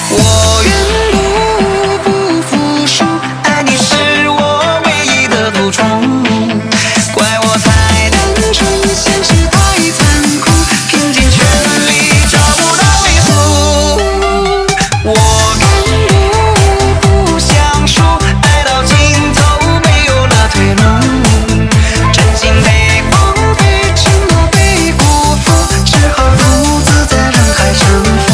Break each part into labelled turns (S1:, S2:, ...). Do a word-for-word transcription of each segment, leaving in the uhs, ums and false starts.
S1: 我愿不不服输，爱你是我唯一的补充。怪我太单纯，现实太残酷，拼尽全力找不到归宿。我敢不不想输，爱到尽头没有了退路。真心被荒废，承诺被辜负，只好独自在人海沉浮。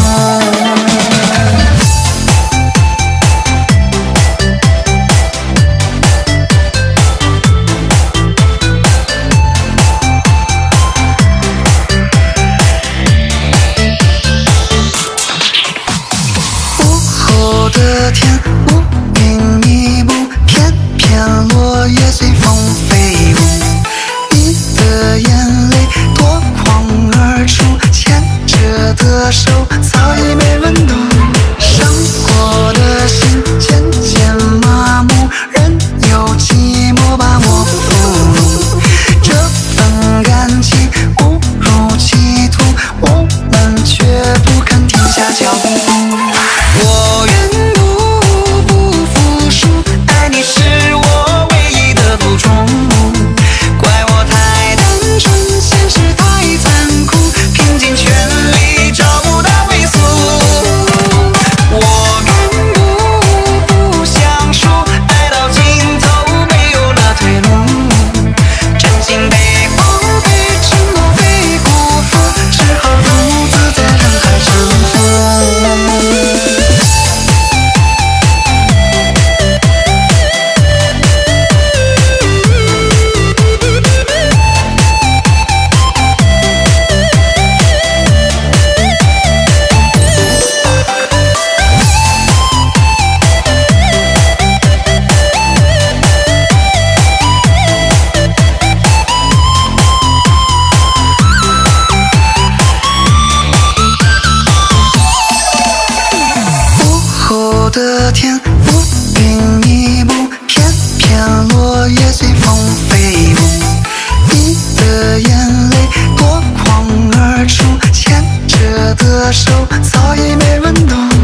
S1: 午后的天，乌云密布，片片落叶随风飞舞。你的眼泪夺眶而出，牵着的手早已没温度。伤过的心渐渐麻木，任由寂寞把我俘虏。这份感情误入歧途，我们却不肯停下脚步。我愿不不服输，爱你是我唯一的补充。怪我太单纯，现实太残酷，拼尽全力找不到归宿。我敢不不想输，爱到尽头没有了退路。真心被荒废，承诺被辜负，只好独自在人海沉浮。午后的天，乌云密布，片片落叶随风飞舞。你的眼泪夺眶而出，牵着的手早已没温度。